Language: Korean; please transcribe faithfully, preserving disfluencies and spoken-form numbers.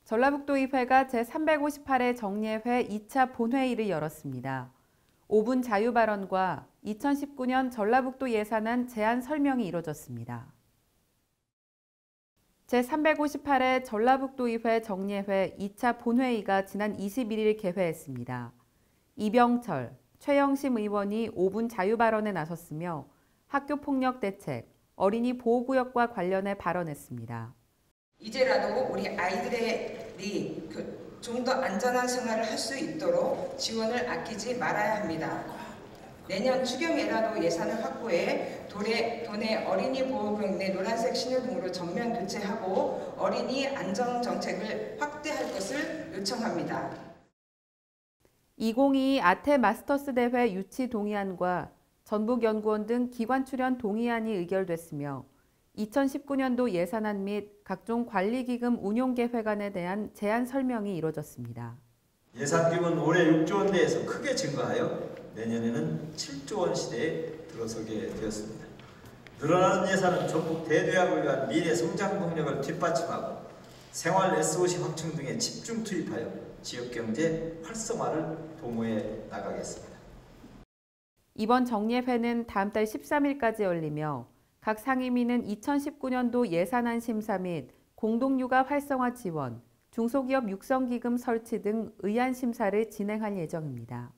전라북도의회가 제삼백오십팔 회 정례회 이 차 본회의를 열었습니다. 오 분 자유발언과 이천십구 년 전라북도 예산안 제안 설명이 이뤄졌습니다. 제삼백오십팔 회 전라북도의회 정례회 이 차 본회의가 지난 이십일 일 개회했습니다. 이병철, 최영심 의원이 오 분 자유발언에 나섰으며 학교폭력 대책, 어린이 보호구역과 관련해 발언했습니다. 이제라도 우리 아이들이 좀 더 안전한 생활을 할 수 있도록 지원을 아끼지 말아야 합니다. 내년 추경에라도 예산을 확보해 도내, 도내 어린이 보호구역 내 노란색 신호등으로 전면 교체하고 어린이 안전정책을 확대할 것을 요청합니다. 이천이십이 아태 마스터스 대회 유치 동의안과 전북연구원 등 기관 출연 동의안이 의결됐으며 이천십구 년도 예산안 및 각종 관리기금 운용계획안에 대한 제안 설명이 이뤄졌습니다. 예산규모는 올해 육 조 원대에서 크게 증가하여 내년에는 칠 조 원 시대에 들어서게 되었습니다. 늘어나는 예산은 전북 대도약을 위한 미래 성장 동력을 뒷받침하고 생활 에스오씨 확충 등에 집중 투입하여 지역경제 활성화를 도모해 나가겠습니다. 이번 정례회는 다음 달 십삼 일까지 열리며 각 상임위는 이천십구 년도 예산안 심사 및 공동육아 활성화 지원, 중소기업 육성기금 설치 등 의안 심사를 진행할 예정입니다.